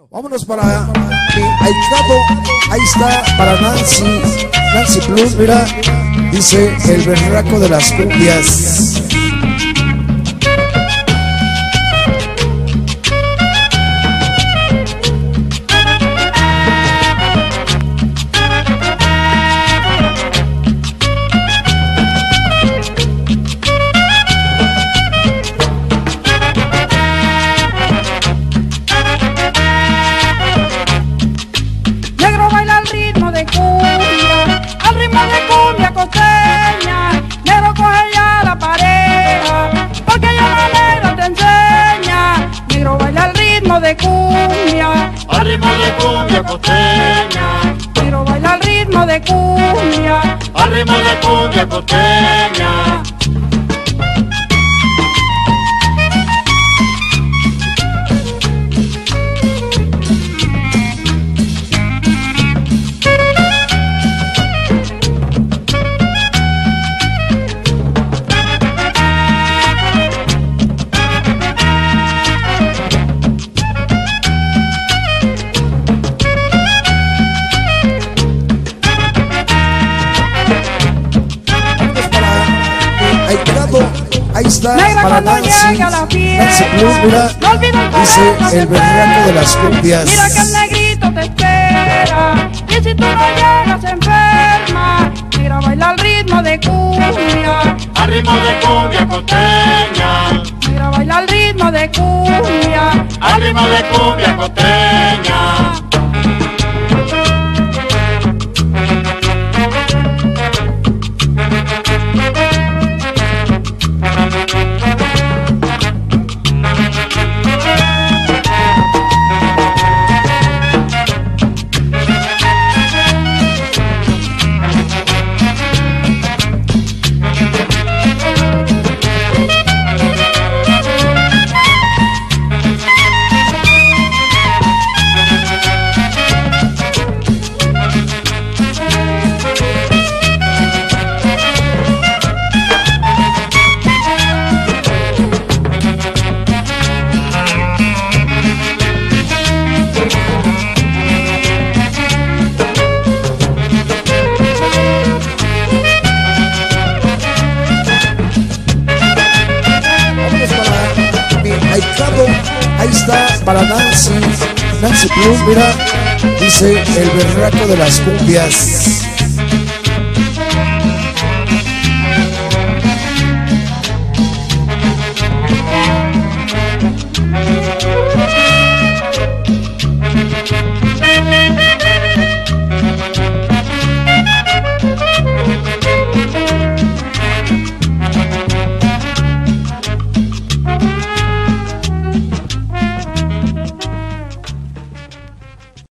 Vámonos para mi ahijado. Ahí está para Nancy Plus, mira, dice el berraco de las cumbias. De cumbia, al ritmo de cumbia costeña. Negro baila al ritmo de cumbia, al ritmo de cumbia costeña. Ahí está negra para Nancy Plus, mira, no dice el berraco de las cumbias. Mira que el negrito te espera, y si tú no llegas enferma. Negra baila al ritmo de cumbia, al ritmo de cumbia costeña. Negra baila al ritmo de cumbia, al ritmo de cumbia costeña. Ahí está para Nancy Plus, mira, dice el berraco de las cumbias.